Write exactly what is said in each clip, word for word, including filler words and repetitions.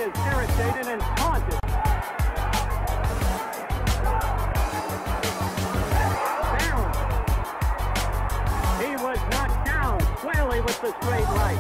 is irritated and taunted. Down. He was knocked down squarely with the straight right.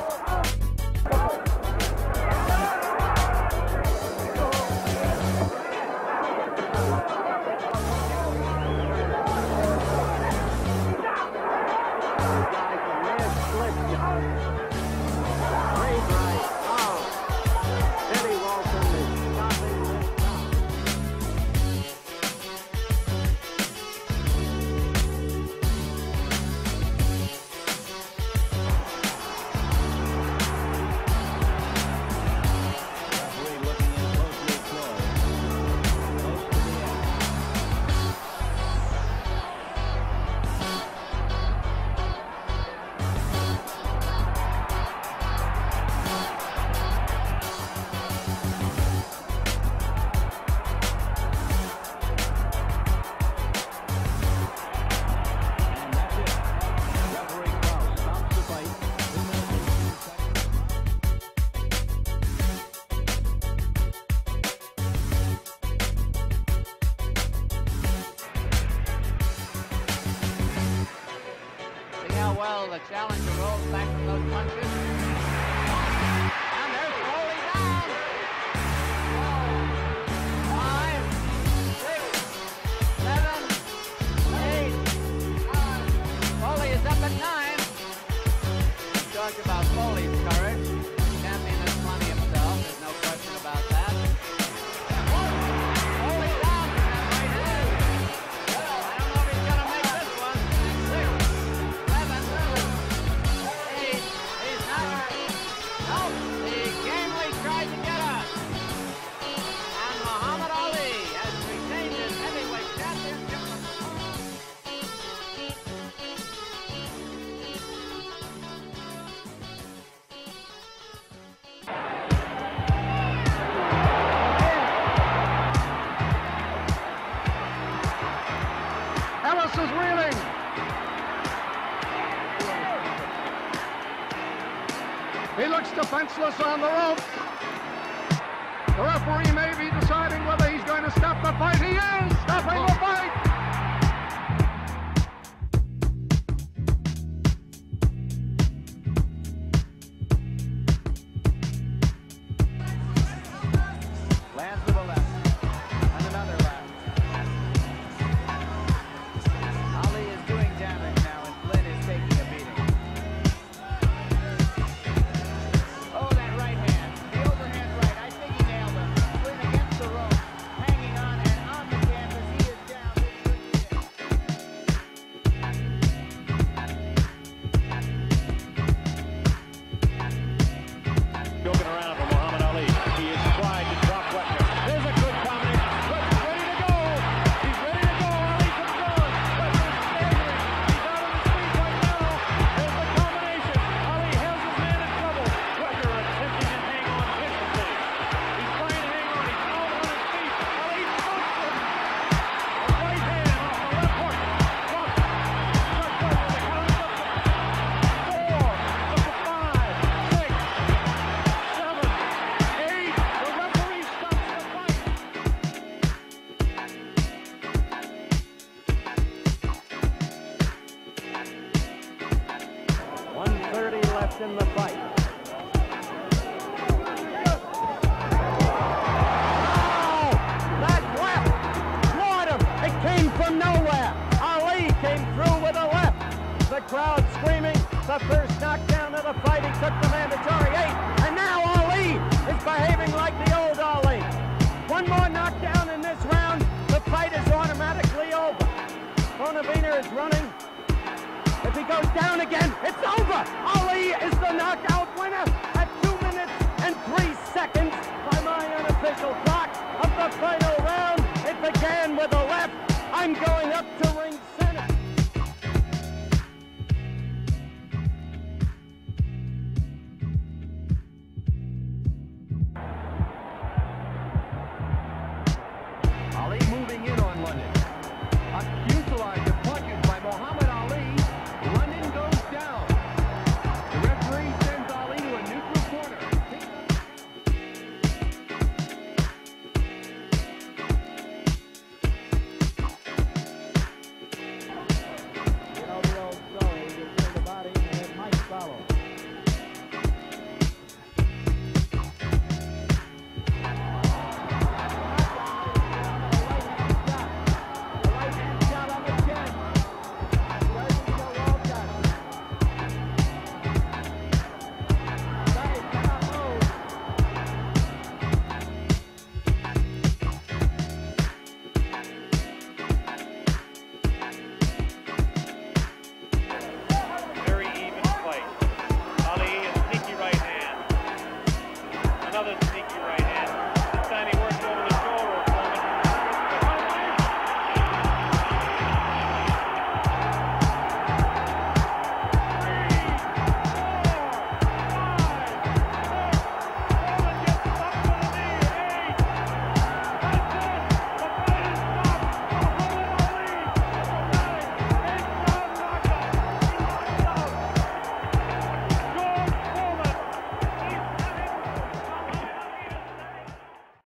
Well, the challenger rolls back from those punches. And there's Foley down. Four, five, six, seven, eight, nine. Foley is up at nine. Talk about Foley's courage. Champion has plenty himself. There's no question about that. Foley down from that right hand. I don't know if he's going to make this one. Six. Tried to get us. And Muhammad Ali has retained his heavyweight championship. Ellis is reeling. He looks defenseless on the rope. The referee may be deciding whether he's going to stop the fight. He is stopping the fight. Lands with a left. And another left. Ali is doing damage now, and Flynn is taking a beating. Oh, that right hand. The overhand right. I think he nailed him. Flynn against the rope. Hanging on and on the canvas. He is down. Joking around for Muhammad Ali. He is trying to drop Webster. There's a good combination. Webster's ready to go. He's ready to go. Ali comes down. Webster's staggering. He's out of his feet right now. There's the combination. Ali has his man in trouble. Webster attempting to hang on viciously. He's trying to hang on. He's out on his feet. Ali smokes him. A right hand off the left hook. Drop. Drop Webster. The count is up to four. Up to five. Six. Seven. Eight. The referee stops the fight. one thirty left in the fight. Oh! That left! Floored him! It came from nowhere! Ali came through with a left! The crowd screaming. The first knockdown of the fight. He took the mandatory eight. And now Ali is behaving like the old Ali. One more knockdown in this round. The fight is automatically over. Bonavena is running. If he goes down again, it's over. Ali is the knockout winner.